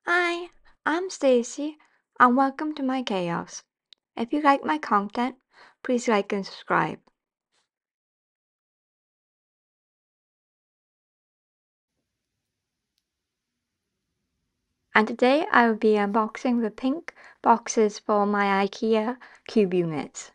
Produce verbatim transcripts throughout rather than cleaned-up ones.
Hi, I'm Stacy, and welcome to my chaos. If you like my content, please like and subscribe. And today I will be unboxing the pink boxes for my IKEA cube units.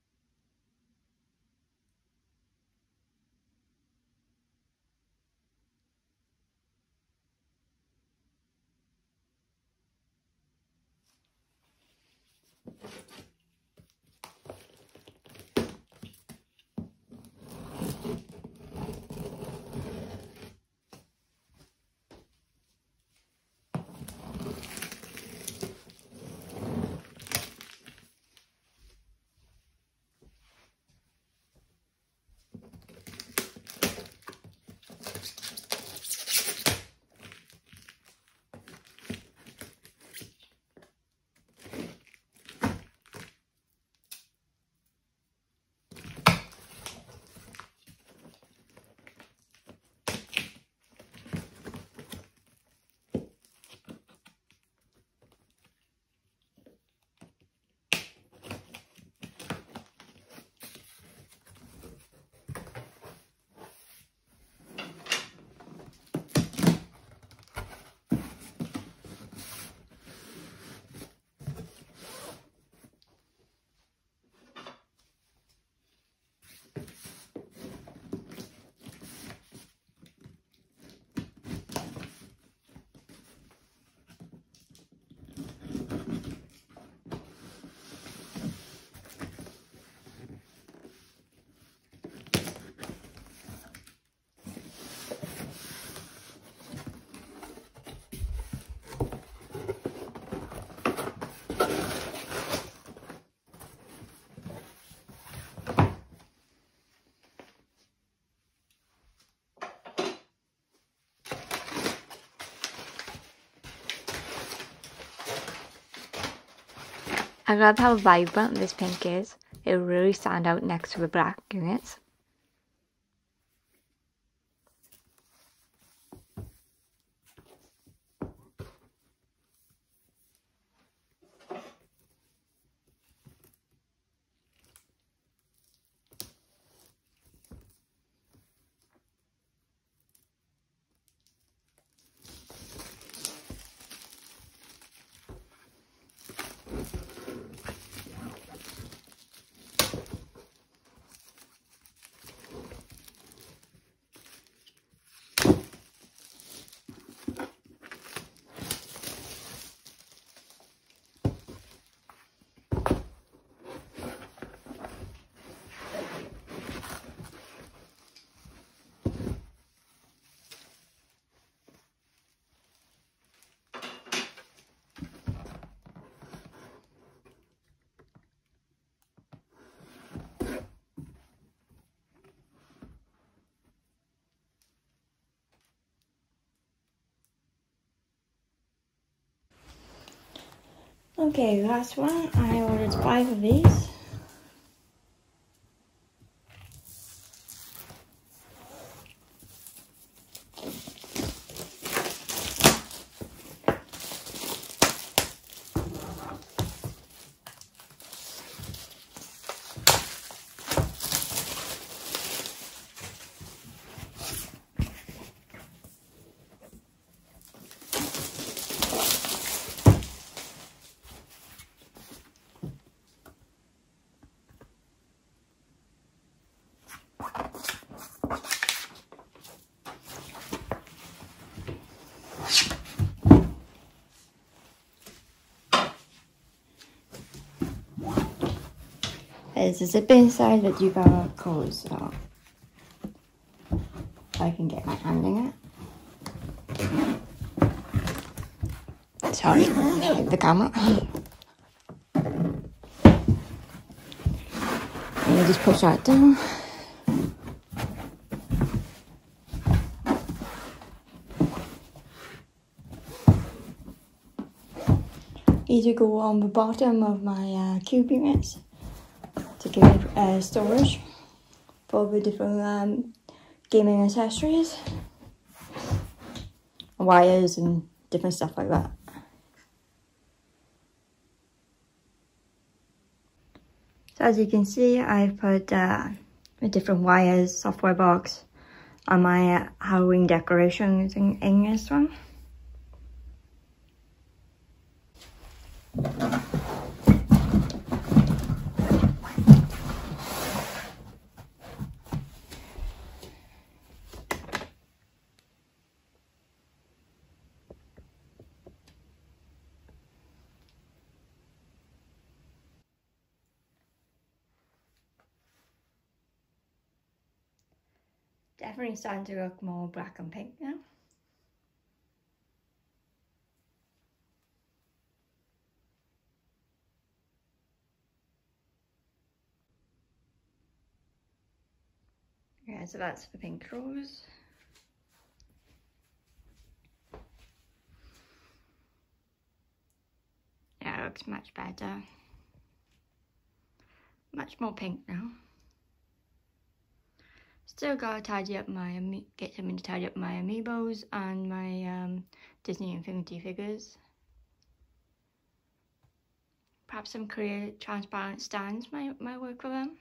I love how vibrant this pink is. It will really stand out next to the black units. Okay, last one. I ordered five of these. There's a zip inside that you gotta close, so I can get my hand in it. Sorry, hit the camera. And you just push that down. These will go on the bottom of my uh, cube units to give uh, storage for the different um, gaming accessories, wires and different stuff like that. So as you can see, I've put uh, the different wires, software box on my uh, Halloween decorations in, in this one. Definitely starting to look more black and pink now. Yeah, so that's the pink rose. Yeah, it looks much better. Much more pink now. Still gotta tidy up my, get something to tidy up my amiibos and my um, Disney Infinity figures. Perhaps some clear transparent stands might, might work for them.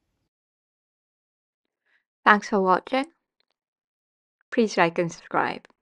Thanks for watching. Please like and subscribe.